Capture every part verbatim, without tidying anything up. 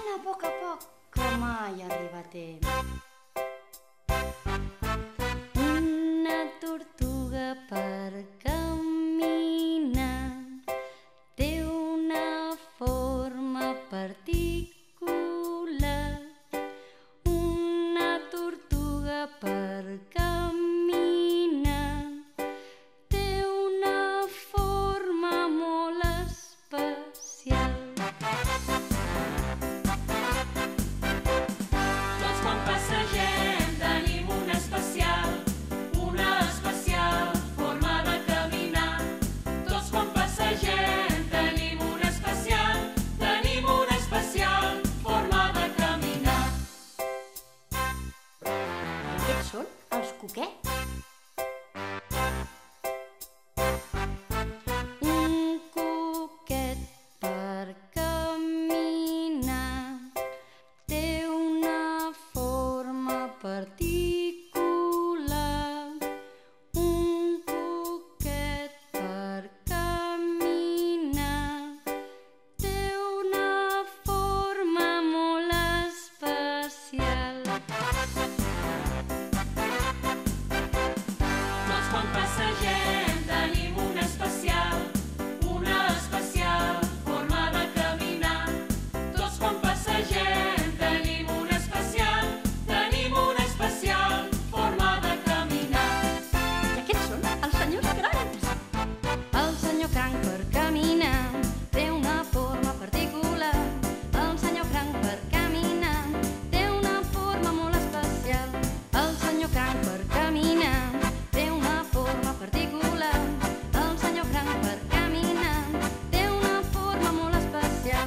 Anar a poc a poc, que mai arriba a temps. Una tortuga per caminar té una forma particular. Una tortuga per caminar té una forma molt especial. Tots quan passegem tenim una especial, una especial forma de caminar. Tots quan passegem tenim una especial, tenim una especial forma de caminar. Aquests són els cuquets. Un cuquet per caminar té una forma particular. Un cuquet per caminar té una forma molt especial. Tots quan passegem tenim una especial, una especial forma de caminar. Tots quan passegem tenim una especial, tenim una especial forma de caminar. I aquests són els senyors crancs. El senyor cranc per caminar té una forma particular. El senyor cranc per caminar té una forma molt especial. El senyor cranc per caminar té una forma particular. El senyor cranc per caminar té una forma molt especial.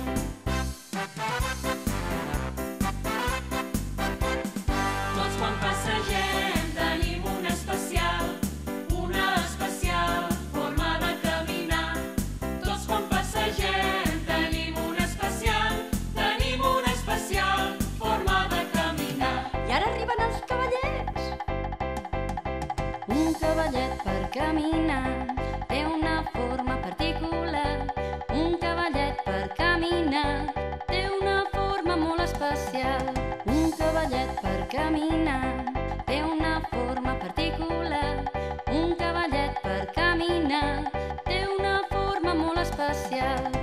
Tots quan passegem tenim una especial, una especial forma de caminar. Tots quan passegem tenim una especial, tenim una especial forma de caminar. I ara arriben els cavallets. Un cavallet per caminar té una forma particular. Un cavallet per caminar té una forma molt especial. Un cavallet per caminar té una forma particular. Un cavallet per caminar té una forma molt especial.